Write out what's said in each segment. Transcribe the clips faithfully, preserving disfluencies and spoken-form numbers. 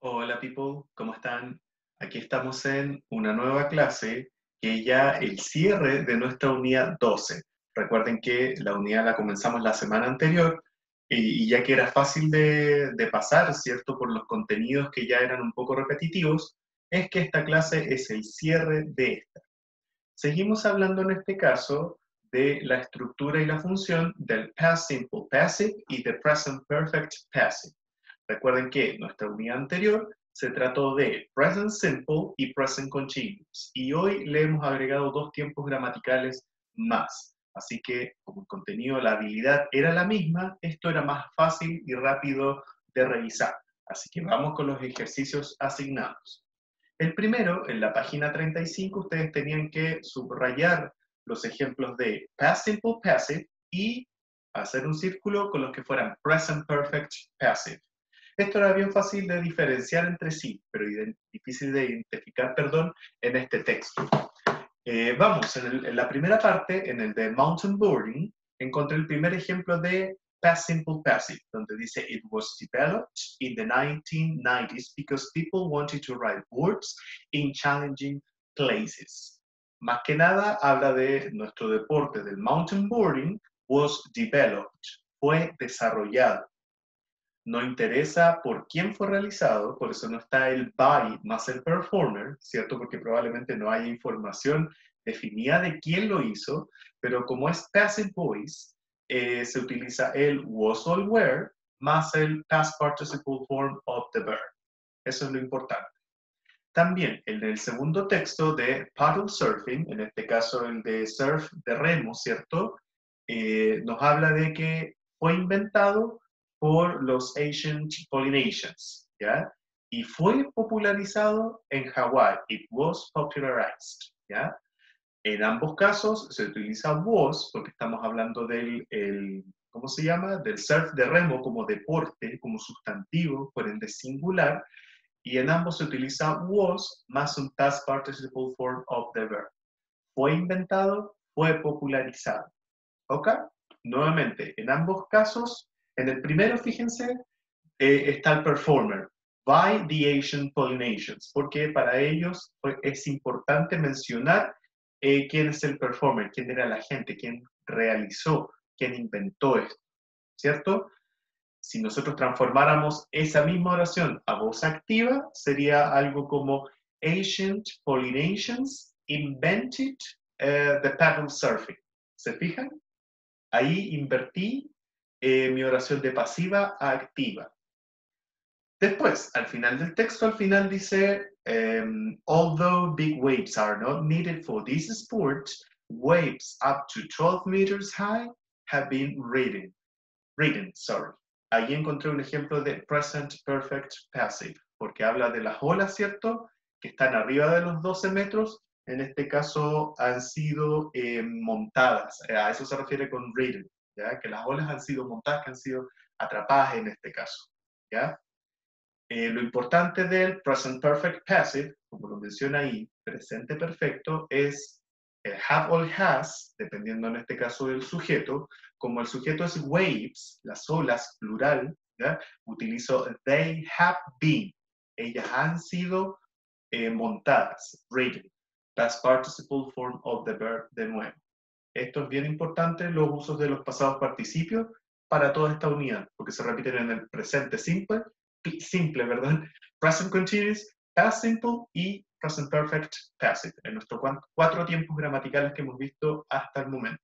Hola people, ¿cómo están? Aquí estamos en una nueva clase que es ya el cierre de nuestra unidad doce. Recuerden que la unidad la comenzamos la semana anterior y, y ya que era fácil de, de pasar, ¿cierto? Por los contenidos que ya eran un poco repetitivos, es que esta clase es el cierre de esta. Seguimos hablando en este caso de la estructura y la función del past simple passive y del present perfect passive. Recuerden que nuestra unidad anterior se trató de present simple y present continuous. Y hoy le hemos agregado dos tiempos gramaticales más. Así que, como el contenido, la habilidad era la misma, esto era más fácil y rápido de revisar. Así que vamos con los ejercicios asignados. El primero, en la página treinta y cinco, ustedes tenían que subrayar los ejemplos de past simple passive y hacer un círculo con los que fueran present perfect passive. Esto era bien fácil de diferenciar entre sí, pero difícil de identificar, perdón, en este texto. Eh, vamos, en, el, en la primera parte, en el de mountain boarding, encontré el primer ejemplo de past simple passive, donde dice it was developed in the nineteen nineties because people wanted to ride boards in challenging places. Más que nada habla de nuestro deporte del mountain boarding was developed, fue desarrollado. No interesa por quién fue realizado, por eso no está el by más el performer, ¿cierto? Porque probablemente no haya información definida de quién lo hizo, pero como es passive voice, eh, se utiliza el was or were más el past participle form of the verb. Eso es lo importante. También el del segundo texto de paddle surfing, en este caso el de surf de remo, ¿cierto? Eh, nos habla de que fue inventado por los Ancient Polynesians, ¿ya? Y fue popularizado en Hawái. It was popularized, ¿ya? En ambos casos se utiliza was porque estamos hablando del, el, ¿cómo se llama? Del surf de remo como deporte, como sustantivo, por ende singular, y en ambos se utiliza was más un past participle form of the verb. Fue inventado, fue popularizado. ¿Ok? Nuevamente, en ambos casos, en el primero, fíjense, eh, está el performer, by the Asian Polynesians, porque para ellos pues, es importante mencionar eh, quién es el performer, quién era la gente, quién realizó, quién inventó esto, ¿cierto? Si nosotros transformáramos esa misma oración a voz activa, sería algo como Ancient Polynesians invented uh, the paddle surfing. ¿Se fijan? Ahí invertí eh, mi oración de pasiva a activa. Después, al final del texto, al final dice, um, although big waves are not needed for this sport, waves up to twelve meters high have been ridden. Ridden, sorry. Ahí encontré un ejemplo de present perfect passive, porque habla de las olas, ¿cierto? Que están arriba de los doce metros, en este caso han sido eh, montadas, a eso se refiere con ridden, ¿ya? Que las olas han sido montadas, que han sido atrapadas en este caso, ¿ya? Eh, lo importante del present perfect passive, como lo menciona ahí, presente perfecto, es el have or has, dependiendo en este caso del sujeto. Como el sujeto es waves, las olas, plural, ¿ya? Utilizo they have been. Ellas han sido eh, montadas, ridden. Past participle form of the verb de nuevo. Esto es bien importante, los usos de los pasados participios para toda esta unidad, porque se repiten en el presente simple, simple, ¿verdad? Present continuous, past simple y present perfect passive, en nuestros cuatro tiempos gramaticales que hemos visto hasta el momento.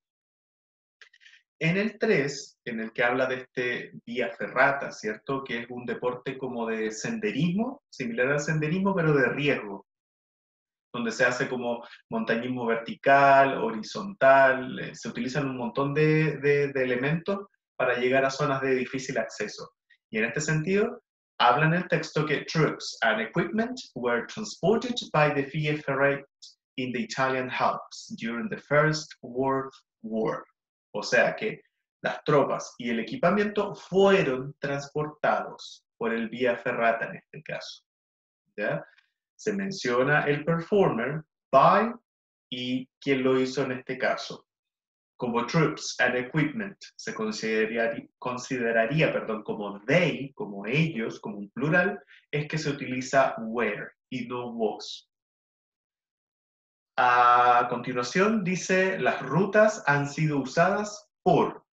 En el tres, en el que habla de este vía ferrata, ¿cierto? Que es un deporte como de senderismo, similar al senderismo, pero de riesgo, donde se hace como montañismo vertical, horizontal, eh, se utilizan un montón de, de, de elementos para llegar a zonas de difícil acceso. Y en este sentido, habla en el texto que troops and equipment were transported by the Via Ferrata in the Italian Alps during the First World War. O sea que las tropas y el equipamiento fueron transportados por el Via Ferrata en este caso, ¿ya? Se menciona el performer by y quién lo hizo en este caso. como troops and equipment se consideraría, consideraría perdón, como they, como ellos, como un plural, es que se utiliza were y no was. A continuación dice, las rutas han sido usadas por,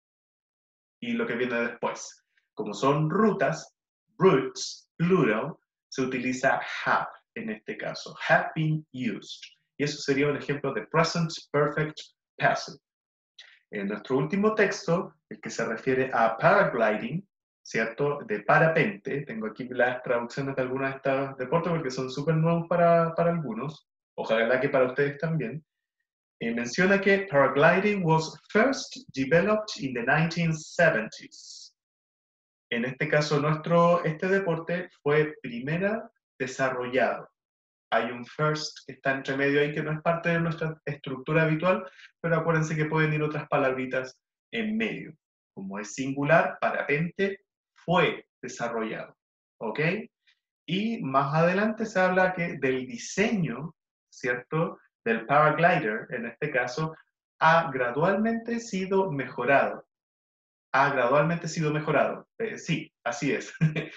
y lo que viene después. Como son rutas, routes, plural, se utiliza have en este caso, have been used. Y eso sería un ejemplo de present perfect passive. En nuestro último texto, el que se refiere a paragliding, ¿cierto? De parapente, tengo aquí las traducciones de algunos de estos deportes porque son súper nuevos para, para algunos, ojalá que para ustedes también. Eh, menciona que paragliding was first developed in the nineteen seventies. En este caso, nuestro, este deporte fue primera desarrollado. Hay un first que está entre medio ahí que no es parte de nuestra estructura habitual, pero acuérdense que pueden ir otras palabritas en medio. Como es singular, parapente fue desarrollado. ¿Ok? Y más adelante se habla que del diseño, ¿cierto? Del paraglider, en este caso, ha gradualmente sido mejorado. Ha gradualmente sido mejorado. Eh, sí, así es.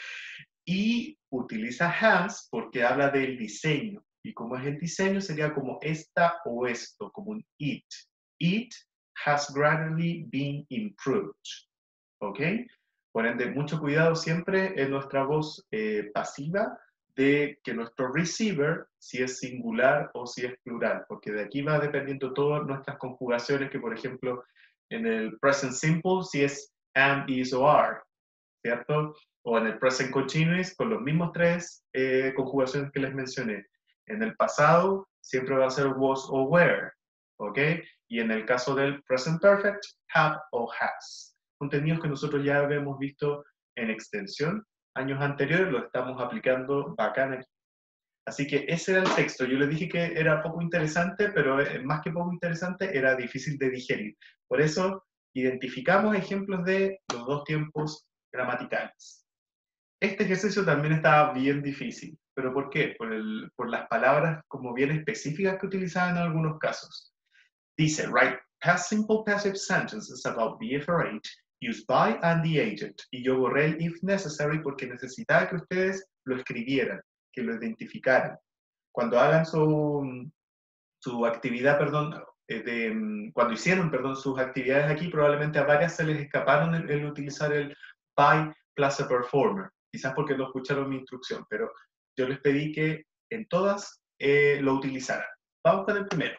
Y utiliza has porque habla del diseño. Y como es el diseño, sería como esta o esto, como un it. It has gradually been improved. ¿Ok? Por ende, mucho cuidado siempre en nuestra voz eh, pasiva de que nuestro receiver, si es singular o si es plural, porque de aquí va dependiendo todas nuestras conjugaciones, que por ejemplo, en el present simple, si es am, is o are, ¿cierto? O en el present continuous, con los mismos tres eh, conjugaciones que les mencioné. En el pasado, siempre va a ser was o were, ¿ok? Y en el caso del present perfect, have o has. Contenidos que nosotros ya habíamos visto en extensión años anteriores, lo estamos aplicando bacán aquí. Así que ese era el texto. Yo les dije que era poco interesante, pero eh, más que poco interesante, era difícil de digerir. Por eso identificamos ejemplos de los dos tiempos gramaticales. Este ejercicio también estaba bien difícil. ¿Pero por qué? Por, el, por las palabras como bien específicas que utilizaban en algunos casos. Dice, write past simple passive sentences about be afraid, used by and the agent. Y yo borré el if necessary porque necesitaba que ustedes lo escribieran, que lo identificaran. Cuando hagan su, su actividad, perdón, eh, de, cuando hicieron, perdón, sus actividades aquí, probablemente a varias se les escaparon el, el utilizar el by plus a performer. Quizás porque no escucharon mi instrucción, pero yo les pedí que en todas eh, lo utilizaran. Vamos con el primero.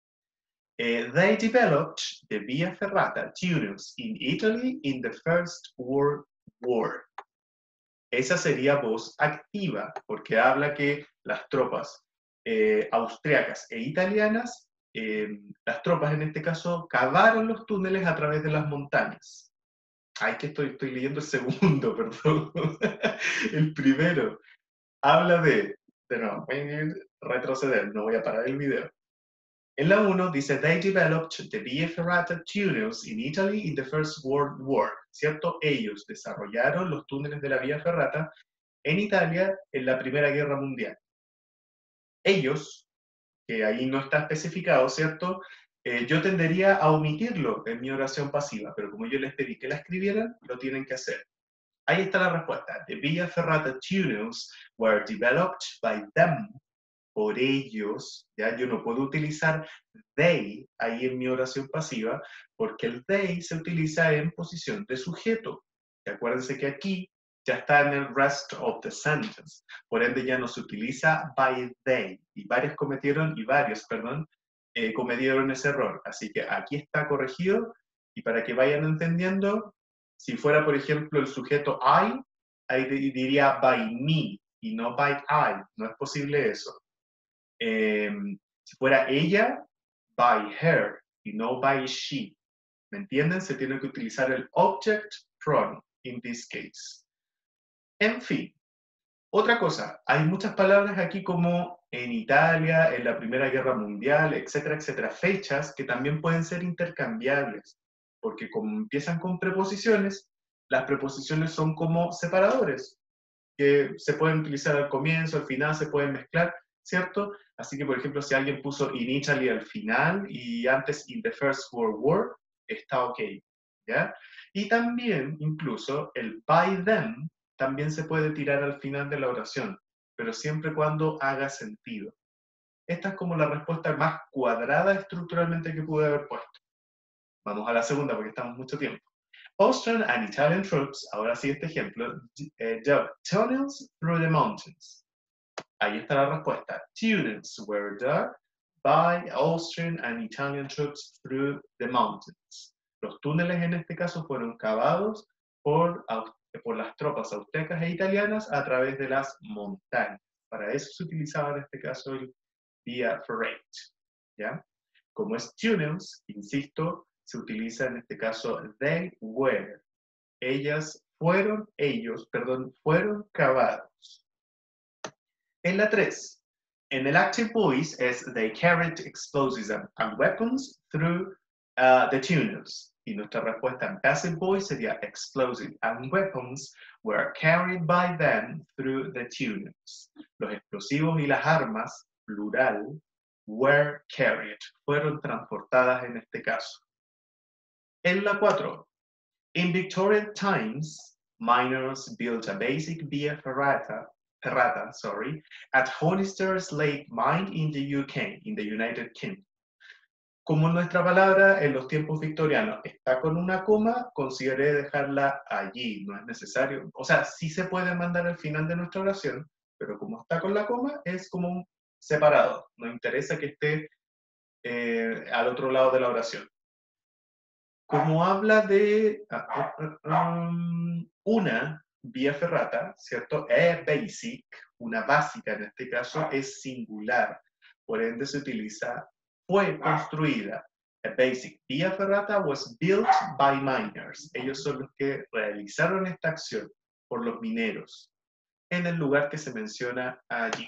Uh, they developed the Via Ferrata tunnels in Italy in the First World War. Esa sería voz activa, porque habla que las tropas eh, austriacas e italianas, eh, las tropas en este caso, cavaron los túneles a través de las montañas. Ay, que estoy, estoy leyendo el segundo, perdón. El primero habla de, de no, voy a retroceder, no voy a parar el video. En la uno dice, they developed the Via Ferrata tunnels in Italy in the First World War. ¿Cierto? Ellos desarrollaron los túneles de la Vía Ferrata en Italia en la Primera Guerra Mundial. Ellos, que ahí no está especificado, ¿cierto? Eh, yo tendería a omitirlo en mi oración pasiva, pero como yo les pedí que la escribieran, lo tienen que hacer. Ahí está la respuesta. The Via Ferrata tunnels were developed by them. Por ellos, ya yo no puedo utilizar they ahí en mi oración pasiva, porque el they se utiliza en posición de sujeto. Y acuérdense que aquí ya está en el rest of the sentence. Por ende ya no se utiliza by they. Y varios cometieron, y varios, perdón, eh, cometieron ese error. Así que aquí está corregido. Y para que vayan entendiendo, si fuera, por ejemplo, el sujeto I, ahí diría by me y no by I. No es posible eso. Eh, si fuera ella, by her y no by she. ¿Me entienden? Se tiene que utilizar el object pronoun in this case. En fin, otra cosa, hay muchas palabras aquí como en Italia, en la Primera Guerra Mundial, etcétera, etcétera, fechas que también pueden ser intercambiables, porque como empiezan con preposiciones, las preposiciones son como separadores, que se pueden utilizar al comienzo, al final, se pueden mezclar, ¿cierto? Así que, por ejemplo, si alguien puso in Italy al final y antes in the First World War, está ok, ¿ya? Y también, incluso, el by them también se puede tirar al final de la oración, pero siempre cuando haga sentido. Esta es como la respuesta más cuadrada estructuralmente que pude haber puesto. Vamos a la segunda porque estamos mucho tiempo. Austrian and Italian troops, ahora sí este ejemplo, eh, dug tunnels through the mountains. Ahí está la respuesta. Tunnels were dug by Austrian and Italian troops through the mountains. Los túneles en este caso fueron cavados por, por las tropas austríacas e italianas a través de las montañas. Para eso se utilizaba en este caso el vía ferrate, ¿ya? Como es tunnels, insisto, se utiliza en este caso they were. Ellas fueron, ellos, perdón, fueron cavados. En la tres, en el active voice es they carried explosives and, and weapons through uh, the tunnels. Y nuestra respuesta en passive voice sería explosives and weapons were carried by them through the tunnels. Los explosivos y las armas, plural, were carried, fueron transportadas en este caso. En la cuatro, in Victorian times, miners built a basic via ferrata, ferrata sorry, at Hollister's Lake Mine in the U K, in the United Kingdom. Como nuestra palabra en los tiempos victorianos está con una coma, consideré dejarla allí, no es necesario. O sea, sí se puede mandar al final de nuestra oración, pero como está con la coma, es como un separado. No interesa que esté eh, al otro lado de la oración. Como habla de uh, uh, um, una vía ferrata, ¿cierto? Es basic, una básica en este caso, es singular. Por ende se utiliza fue construida. A basic vía ferrata was built by miners. Ellos son los que realizaron esta acción por los mineros en el lugar que se menciona allí.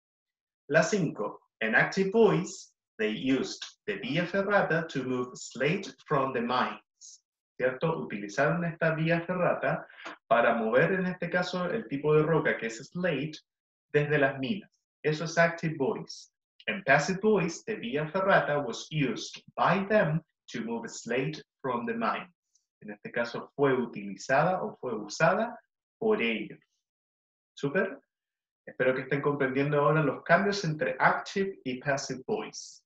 La cinco. En active voice, they used the vía ferrata to move slate from the mines. ¿Cierto? Utilizaron esta vía ferrata para mover en este caso el tipo de roca que es slate desde las minas. Eso es active voice. En passive voice, the vía ferrata was used by them to move slate from the mines. En este caso fue utilizada o fue usada por ellos. ¿Súper? Espero que estén comprendiendo ahora los cambios entre active y passive voice.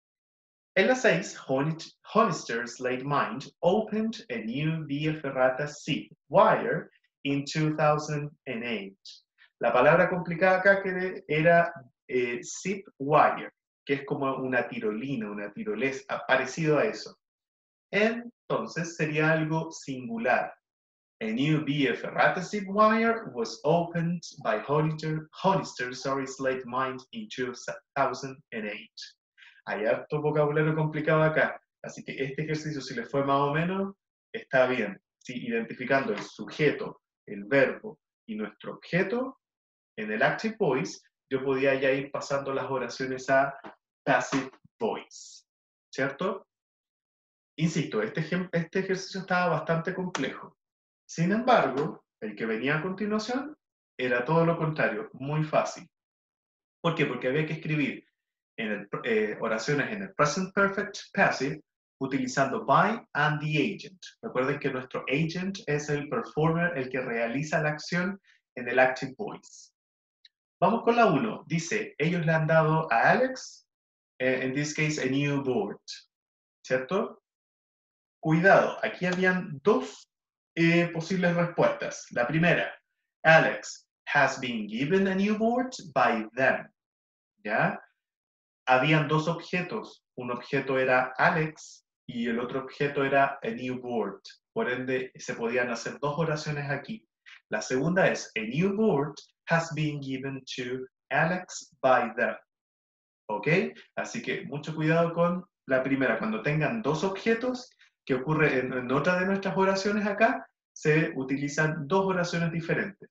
En la seis, Hollister's Lake Mine opened a new via ferrata zip wire in two thousand eight. La palabra complicada acá que era eh, zip wire, que es como una tirolina, una tirolesa, parecido a eso. Entonces sería algo singular. A new via ferrata zip wire was opened by Hollister, Hollister sorry, Lake Mine in two thousand eight. Hay harto vocabulario complicado acá, así que este ejercicio, si les fue más o menos, está bien. Si identificando el sujeto, el verbo y nuestro objeto, en el active voice, yo podía ya ir pasando las oraciones a passive voice, ¿cierto? Insisto, este, este ejercicio estaba bastante complejo. Sin embargo, el que venía a continuación era todo lo contrario, muy fácil. ¿Por qué? Porque había que escribir en el, eh, oraciones en el present perfect passive utilizando by and the agent. Recuerden que nuestro agent es el performer, el que realiza la acción en el active voice. Vamos con la uno. Dice, ellos le han dado a Alex, eh, in this case, a new board. ¿Cierto? Cuidado, aquí habían dos eh, posibles respuestas. La primera, Alex has been given a new board by them. ¿Ya? Habían dos objetos. Un objeto era Alex y el otro objeto era a new board. Por ende, se podían hacer dos oraciones aquí. La segunda es, a new board has been given to Alex by them. ¿Ok? Así que mucho cuidado con la primera. Cuando tengan dos objetos, que ocurre en, en otra de nuestras oraciones acá, se utilizan dos oraciones diferentes.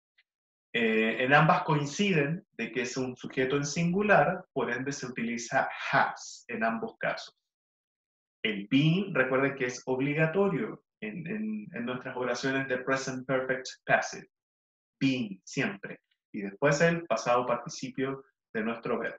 Eh, en ambas coinciden de que es un sujeto en singular, por ende se utiliza has en ambos casos. El been, recuerden que es obligatorio en, en, en nuestras oraciones de present perfect passive. Been, siempre. Y después el pasado participio de nuestro verbo.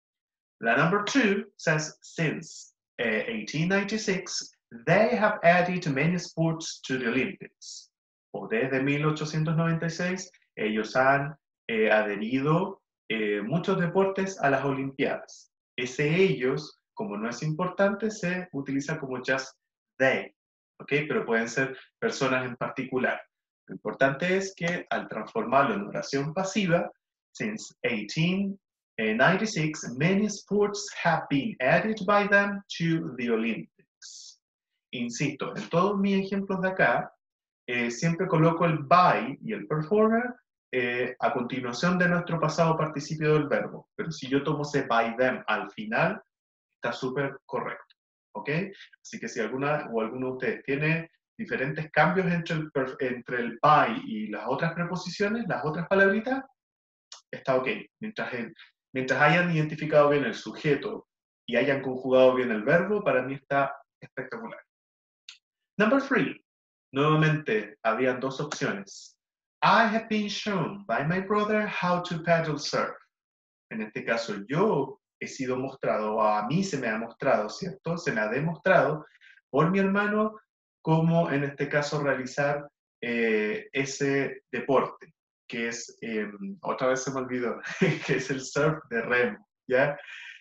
La number two says, since uh, eighteen ninety-six, they have added many sports to the Olympics. O desde mil ochocientos noventa y seis, ellos han eh, adherido eh, muchos deportes a las Olimpiadas. Ese ellos, como no es importante, se utiliza como just they, ¿ok? Pero pueden ser personas en particular. Lo importante es que al transformarlo en oración pasiva, since eighteen ninety-six, many sports have been added by them to the Olympics. Insisto, en todos mis ejemplos de acá, eh, siempre coloco el by y el performer eh, a continuación de nuestro pasado participio del verbo. Pero si yo tomo ese by them al final, está súper correcto. ¿Ok? Así que si alguna o alguno de ustedes tiene diferentes cambios entre el, entre el by y las otras preposiciones, las otras palabritas, está ok. Mientras, el, mientras hayan identificado bien el sujeto y hayan conjugado bien el verbo, para mí está espectacular. Number three. Nuevamente, había dos opciones. I have been shown by my brother how to paddle surf. En este caso, yo he sido mostrado, o a mí se me ha mostrado, ¿cierto? Se me ha demostrado por mi hermano cómo, en este caso, realizar eh, ese deporte, que es, eh, otra vez se me olvidó, que es el surf de remo, ¿ya?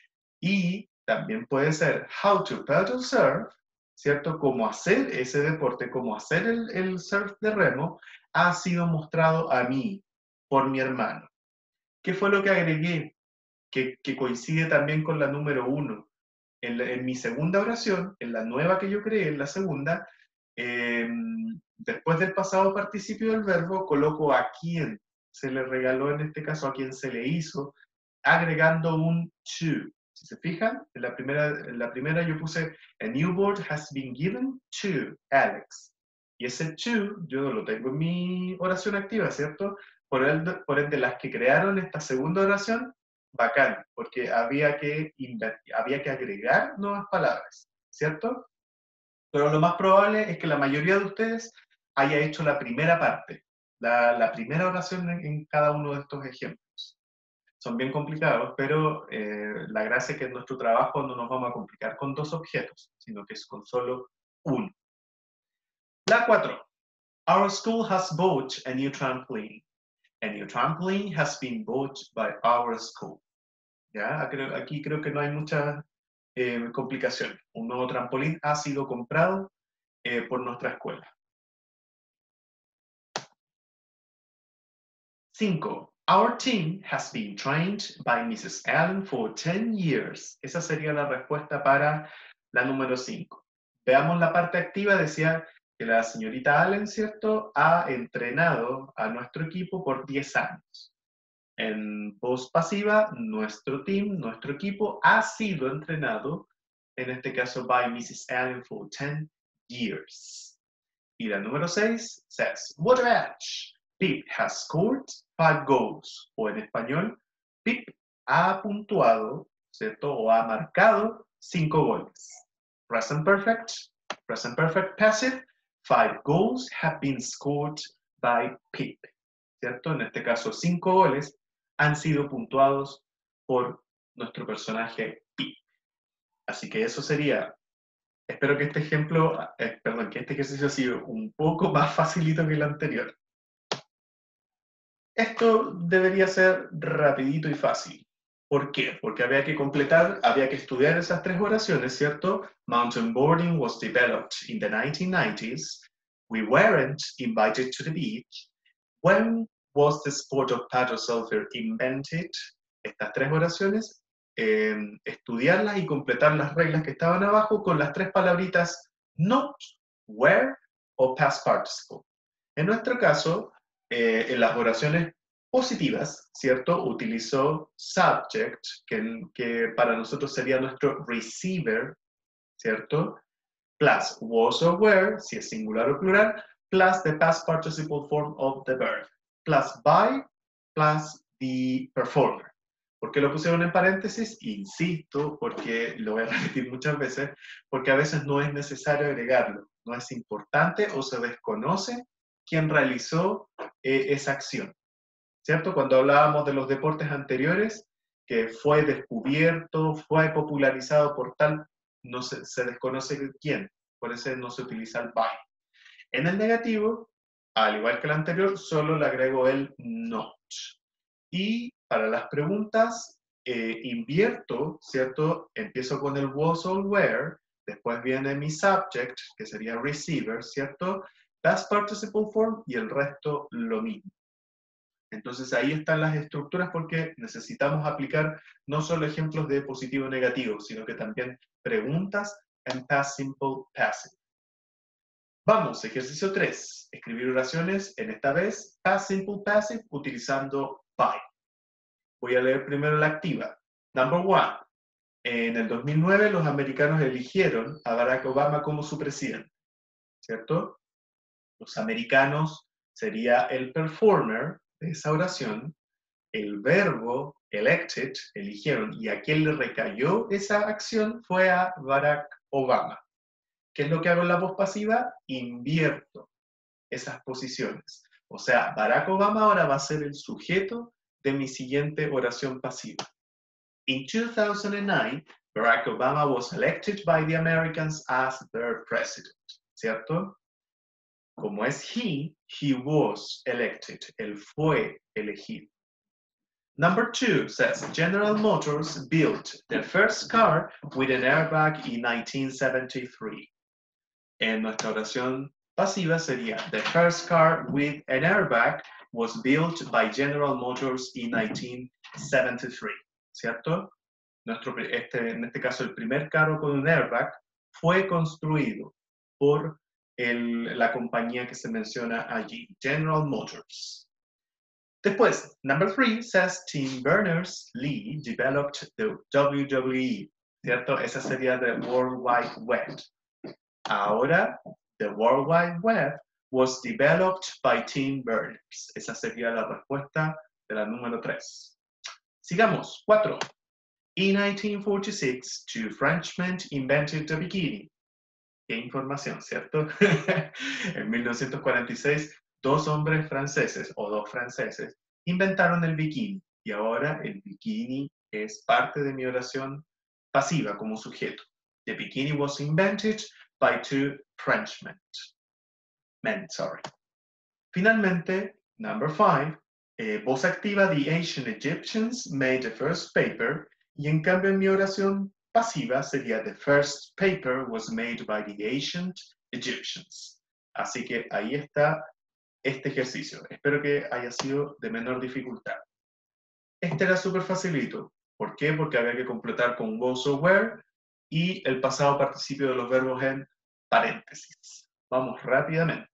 Y también puede ser how to paddle surf, ¿cierto? Cómo hacer ese deporte, cómo hacer el, el surf de remo, ha sido mostrado a mí por mi hermano. ¿Qué fue lo que agregué? Que, que coincide también con la número uno. En, en mi segunda oración, en la nueva que yo creé, en la segunda, eh, después del pasado participio del verbo, coloco a quién se le regaló, en este caso a quién se le hizo, agregando un to. Si se fijan, en la primera, en la primera yo puse a new board has been given to Alex. Y ese to yo lo tengo en mi oración activa, ¿cierto? Por ende, por ende las que crearon esta segunda oración, bacán, porque había que, había que agregar nuevas palabras, ¿cierto? Pero lo más probable es que la mayoría de ustedes haya hecho la primera parte, la, la primera oración en, en cada uno de estos ejemplos. Son bien complicados, pero eh, la gracia es que en nuestro trabajo no nos vamos a complicar con dos objetos, sino que es con solo uno. La cuatro. Our school has bought a new trampoline. A new trampoline has been bought by our school. ¿Ya? Aquí creo que no hay mucha eh, complicación. Un nuevo trampolín ha sido comprado eh, por nuestra escuela. Cinco. Our team has been trained by Missus Allen for ten years. Esa sería la respuesta para la número cinco. Veamos la parte activa. Decía que la señorita Allen, ¿cierto?, ha entrenado a nuestro equipo por diez años. En voz pasiva, nuestro team, nuestro equipo, ha sido entrenado, en este caso, by Missus Allen for ten years. Y la número seis says, what a match! Pip has scored five goals. O en español, Pip ha puntuado, ¿cierto? O ha marcado cinco goles. Present perfect, present perfect passive, five goals have been scored by Pip. ¿Cierto? En este caso, cinco goles han sido puntuados por nuestro personaje Pip. Así que eso sería. Espero que este ejemplo, eh, perdón, que este ejercicio ha sido un poco más facilito que el anterior. Esto debería ser rapidito y fácil. ¿Por qué? Porque había que completar, había que estudiar esas tres oraciones, ¿cierto? Mountain boarding was developed in the nineteen nineties. We weren't invited to the beach. When was the sport of paddle surfer invented? Estas tres oraciones, eh, estudiarlas y completar las reglas que estaban abajo con las tres palabritas not, where o past participle. En nuestro caso, eh, en las oraciones positivas, ¿cierto? Utilizó subject, que, que para nosotros sería nuestro receiver, ¿cierto? Plus was or were, si es singular o plural, plus the past participle form of the verb, plus by, plus the performer. ¿Por qué lo pusieron en paréntesis? Insisto, porque lo voy a repetir muchas veces, porque a veces no es necesario agregarlo, no es importante o se desconoce quién realizó eh, esa acción, ¿cierto? Cuando hablábamos de los deportes anteriores, que fue descubierto, fue popularizado por tal, no se, se desconoce quién, por eso no se utiliza el by. En el negativo, al igual que el anterior, solo le agrego el not. Y para las preguntas, eh, invierto, ¿cierto? Empiezo con el was or were, después viene mi subject, que sería receiver, ¿cierto? Past participle form y el resto lo mismo. Entonces ahí están las estructuras porque necesitamos aplicar no solo ejemplos de positivo y negativo, sino que también preguntas en past simple passive. Vamos, ejercicio tres. Escribir oraciones, en esta vez past simple passive utilizando by. Voy a leer primero la activa. Number one. En el dos mil nueve los americanos eligieron a Barack Obama como su presidente, ¿cierto? Los americanos sería el performer de esa oración, el verbo elected, eligieron, y a quien le recayó esa acción fue a Barack Obama. ¿Qué es lo que hago en la voz pasiva? Invierto esas posiciones. O sea, Barack Obama ahora va a ser el sujeto de mi siguiente oración pasiva. In two thousand nine, Barack Obama was elected by the Americans as their president, ¿cierto? Como es he, he was elected. Él fue elegido. Number two says, General Motors built the first car with an airbag in nineteen seventy-three. En nuestra oración pasiva sería, the first car with an airbag was built by General Motors in nineteen seventy-three. ¿Cierto? Nuestro, este, en este caso, el primer carro con un airbag fue construido por el, la compañía que se menciona allí, General Motors. Después, number three says Tim Berners-Lee developed the W W E, ¿cierto? Esa sería the World Wide Web. Ahora, the World Wide Web was developed by Tim Berners. Esa sería la respuesta de la número tres. Sigamos, cuatro. In nineteen forty-six, two Frenchmen invented the bikini. Qué información, ¿cierto? En mil novecientos cuarenta y seis, dos hombres franceses o dos franceses inventaron el bikini y ahora el bikini es parte de mi oración pasiva como sujeto. The bikini was invented by two Frenchmen. Men, sorry. Finalmente, number five, eh, voz activa, the ancient Egyptians made the first paper, y en cambio en mi oración pasiva sería the first paper was made by the ancient Egyptians. Así que ahí está este ejercicio. Espero que haya sido de menor dificultad. Este era súper facilito. ¿Por qué? Porque había que completar con was or were y el pasado participio de los verbos en paréntesis. Vamos rápidamente.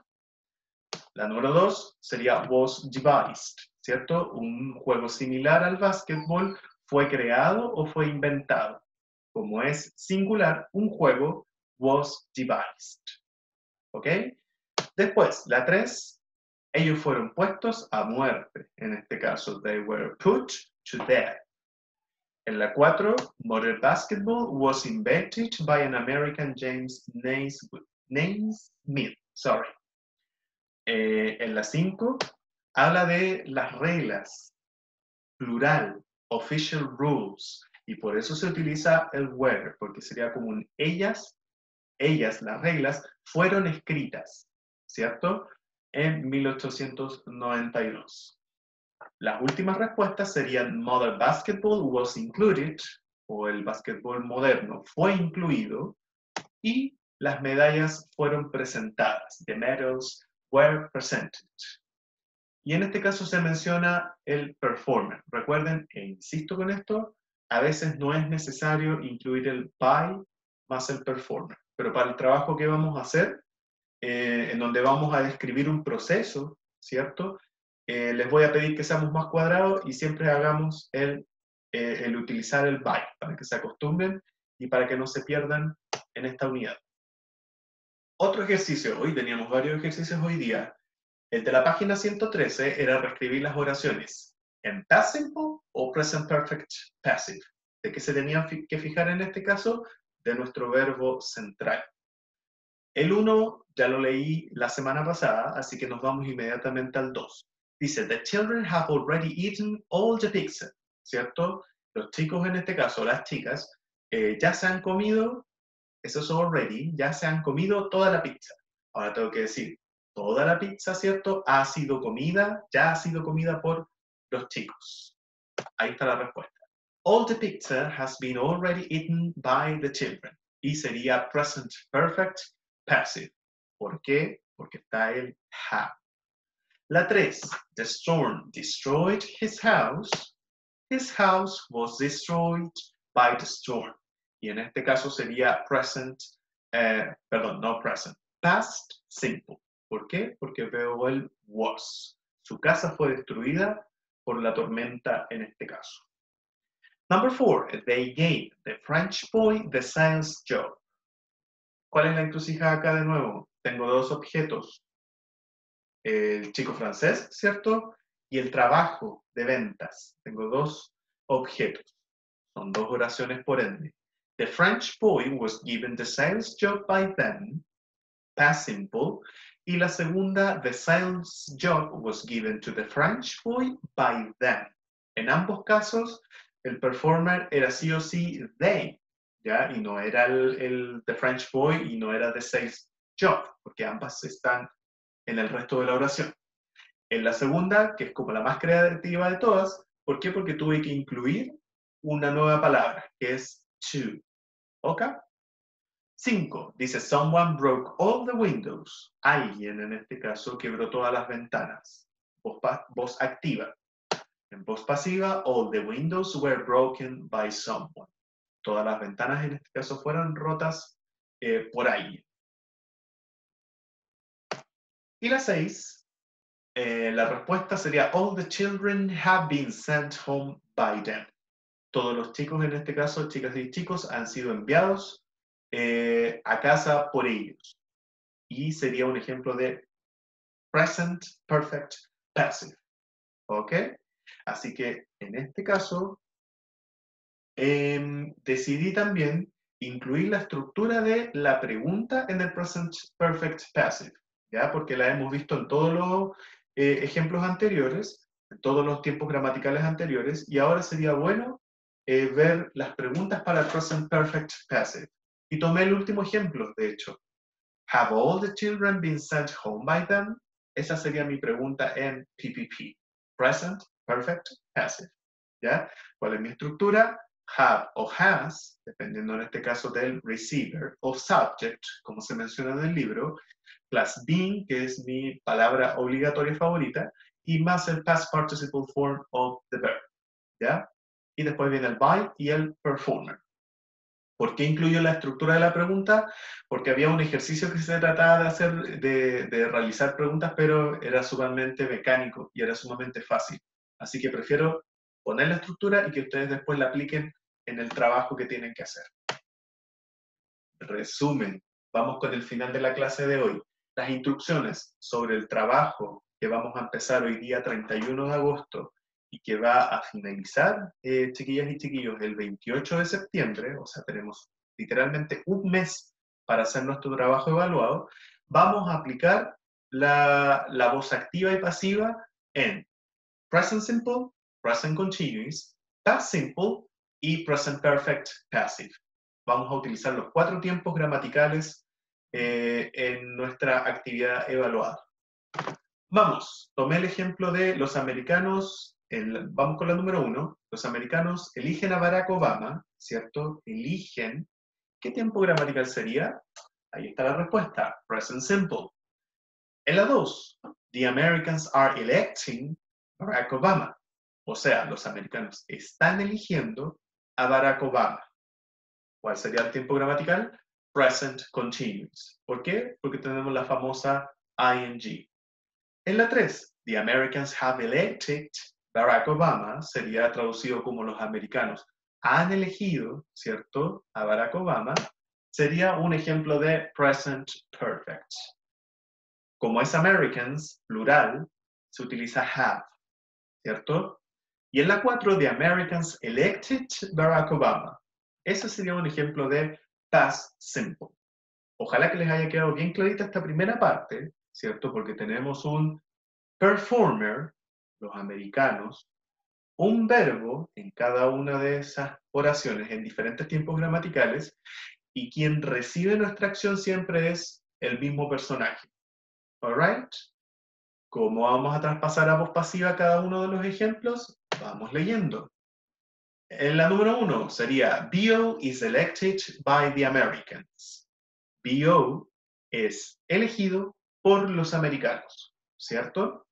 La número dos sería was devised, ¿cierto? Un juego similar al básquetbol fue creado o fue inventado. Como es singular, un juego was devised. ¿Ok? Después, la tres, ellos fueron puestos a muerte. En este caso, they were put to death. En la cuatro, modern basketball was invented by an American James Naismith. Sorry. Eh, en la cinco, habla de las reglas, plural, official rules, y por eso se utiliza el were, porque sería como un ellas, ellas, las reglas, fueron escritas, ¿cierto? En mil ochocientos noventa y dos. Las últimas respuestas serían modern basketball was included, o el básquetbol moderno fue incluido, y las medallas fueron presentadas. The medals were presented. Y en este caso se menciona el performer. Recuerden, e insisto con esto, a veces no es necesario incluir el by más el performer. Pero para el trabajo que vamos a hacer, eh, en donde vamos a describir un proceso, ¿cierto? Eh, les voy a pedir que seamos más cuadrados y siempre hagamos el, eh, el utilizar el by, para que se acostumbren y para que no se pierdan en esta unidad. Otro ejercicio, hoy teníamos varios ejercicios hoy día. El de la página ciento trece era reescribir las oraciones en past simple o present perfect passive. ¿De qué se tenían que fijar en este caso? De nuestro verbo central. El uno ya lo leí la semana pasada, así que nos vamos inmediatamente al dos. Dice, the children have already eaten all the pizza. ¿cierto? Los chicos en este caso, las chicas, eh, ya se han comido, eso es already, ya se han comido toda la pizza. Ahora tengo que decir, toda la pizza, ¿cierto? Ha sido comida, ya ha sido comida por los chicos. Ahí está la respuesta. All the pizza has been already eaten by the children. Y sería present perfect passive. ¿Por qué? Porque está el have. La tres. The storm destroyed his house. His house was destroyed by the storm. Y en este caso sería present, eh, perdón, no present, past simple. ¿Por qué? Porque veo el was. Su casa fue destruida por la tormenta en este caso. Number four, they gave the French boy the sales job. ¿Cuál es la encrucijada acá de nuevo? Tengo dos objetos. El chico francés, ¿cierto? Y el trabajo de ventas. Tengo dos objetos. Son dos oraciones por ende. The French boy was given the sales job by them. Past simple. Y la segunda, the sales job was given to the French boy by them. En ambos casos, el performer era sí o sí they, ¿ya? Y no era el, el the French boy y no era the sales job, porque ambas están en el resto de la oración. En la segunda, que es como la más creativa de todas, ¿por qué? Porque tuve que incluir una nueva palabra, que es to. ¿Ok? Cinco, dice, someone broke all the windows. Alguien, en este caso, quebró todas las ventanas. Voz, voz activa. En voz pasiva, all the windows were broken by someone. Todas las ventanas, en este caso, fueron rotas eh, por alguien. Y la seis, eh, la respuesta sería, all the children have been sent home by them. Todos los chicos, en este caso, chicas y chicos, han sido enviados eh, a casa por ellos. Y sería un ejemplo de present perfect passive. ¿Ok? Así que en este caso eh, decidí también incluir la estructura de la pregunta en el present perfect passive, ¿ya? Porque la hemos visto en todos los eh, ejemplos anteriores, en todos los tiempos gramaticales anteriores, y ahora sería bueno eh, ver las preguntas para el present perfect passive. Y tomé el último ejemplo, de hecho. Have all the children been sent home by them? Esa sería mi pregunta en P P P. Present, perfect, passive. ¿Ya? ¿Cuál es mi estructura? Have o has, dependiendo en este caso del receiver, o subject, como se menciona en el libro, plus been, que es mi palabra obligatoria favorita, y más el past participle form of the verb. ¿Ya? Y después viene el by y el performer. ¿Por qué incluyo la estructura de la pregunta? Porque había un ejercicio que se trataba de hacer, de, de realizar preguntas, pero era sumamente mecánico y era sumamente fácil. Así que prefiero poner la estructura y que ustedes después la apliquen en el trabajo que tienen que hacer. Resumen, vamos con el final de la clase de hoy. Las instrucciones sobre el trabajo que vamos a empezar hoy día treinta y uno de agosto y que va a finalizar, eh, chiquillas y chiquillos, el veintiocho de septiembre, o sea, tenemos literalmente un mes para hacer nuestro trabajo evaluado, vamos a aplicar la, la voz activa y pasiva en present simple, present continuous, past simple y present perfect passive. Vamos a utilizar los cuatro tiempos gramaticales eh, en nuestra actividad evaluada. Vamos, tomé el ejemplo de los americanos, el, vamos con la número uno, los americanos eligen a Barack Obama, ¿cierto? Eligen, ¿qué tiempo gramatical sería? Ahí está la respuesta, present simple. En la dos, the Americans are electing Barack Obama, o sea, los americanos están eligiendo a Barack Obama. ¿Cuál sería el tiempo gramatical? Present continuous. ¿Por qué? Porque tenemos la famosa ing. En la tres, the Americans have elected Barack Obama, sería traducido como los americanos han elegido, ¿cierto?, a Barack Obama, sería un ejemplo de present perfect. Como es Americans, plural, se utiliza have, ¿cierto? Y en la cuatro, the Americans elected Barack Obama. Ese sería un ejemplo de past simple. Ojalá que les haya quedado bien clarita esta primera parte, ¿cierto? Porque tenemos un performer, los americanos, un verbo en cada una de esas oraciones en diferentes tiempos gramaticales y quien recibe nuestra acción siempre es el mismo personaje. Alright? ¿Cómo vamos a traspasar a voz pasiva cada uno de los ejemplos? Vamos leyendo. En la número uno sería B O is elected by the Americans. B O es elegido por los americanos, ¿cierto?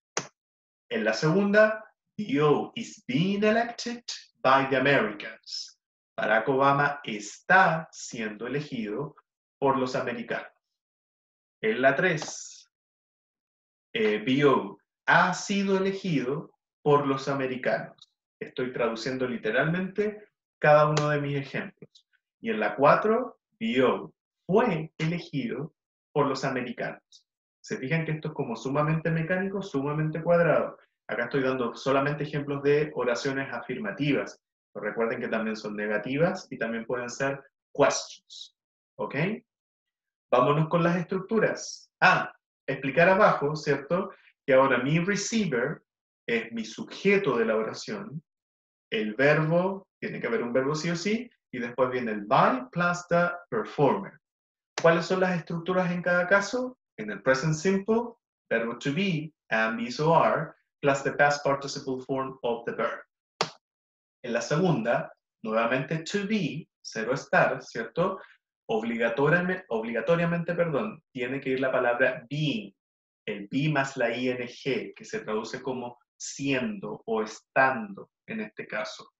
En la segunda, B O is being elected by the Americans. Barack Obama está siendo elegido por los americanos. En la tres, eh, B O ha sido elegido por los americanos. Estoy traduciendo literalmente cada uno de mis ejemplos. Y en la cuatro, B O fue elegido por los americanos. Se fijan que esto es como sumamente mecánico, sumamente cuadrado. Acá estoy dando solamente ejemplos de oraciones afirmativas. Pero recuerden que también son negativas y también pueden ser questions. ¿Ok? Vámonos con las estructuras. Ah, explicar abajo, ¿cierto? Que ahora mi receiver es mi sujeto de la oración. El verbo, tiene que haber un verbo sí o sí, y después viene el by plus the performer. ¿Cuáles son las estructuras en cada caso? En el present simple, verbo to be, am, is o are, plus the past participle form of the verb. En la segunda, nuevamente to be, cero estar, ¿cierto? Obligatoriamente, obligatoriamente, perdón, tiene que ir la palabra being, el be más la ing, que se traduce como siendo o estando en este caso.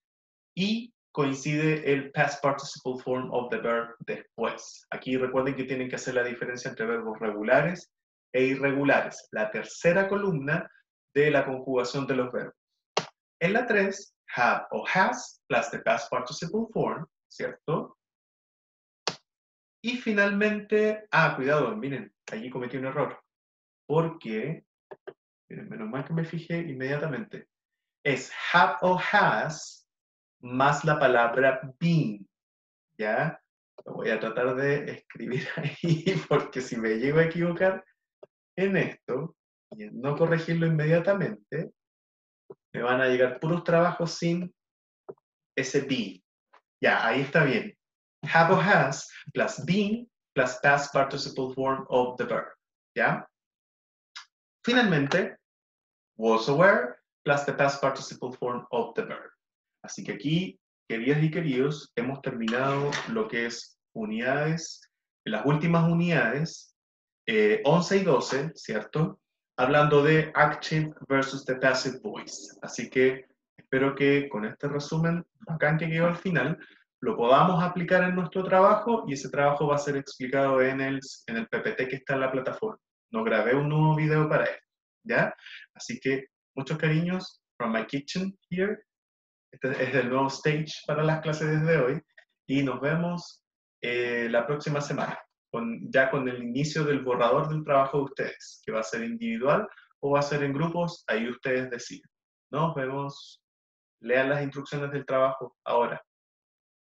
Y coincide el past participle form of the verb después. Aquí recuerden que tienen que hacer la diferencia entre verbos regulares e irregulares, la tercera columna de la conjugación de los verbos. En la tres, have o has plus the past participle form, ¿cierto? Y finalmente, ah, cuidado, miren, allí cometí un error, porque, miren, menos mal que me fijé inmediatamente, es have o has más la palabra been, ¿ya? Lo voy a tratar de escribir ahí, porque si me llego a equivocar en esto, y en no corregirlo inmediatamente, me van a llegar puros trabajos sin ese be. Ya, ahí está bien. Have o has plus been plus past participle form of the verb. ¿Ya? Finalmente, was aware plus the past participle form of the verb. Así que aquí, queridas y queridos, hemos terminado lo que es unidades, las últimas unidades, eh, once y doce, ¿cierto? Hablando de active versus the passive voice. Así que espero que con este resumen bacán que quedó al final, lo podamos aplicar en nuestro trabajo y ese trabajo va a ser explicado en el, en el P P T que está en la plataforma. No grabé un nuevo video para esto, ¿ya? Así que muchos cariños from my kitchen here. Este es el nuevo stage para las clases desde hoy y nos vemos eh, la próxima semana, con, ya con el inicio del borrador del trabajo de ustedes, que va a ser individual o va a ser en grupos, ahí ustedes deciden. Nos vemos, lean las instrucciones del trabajo ahora.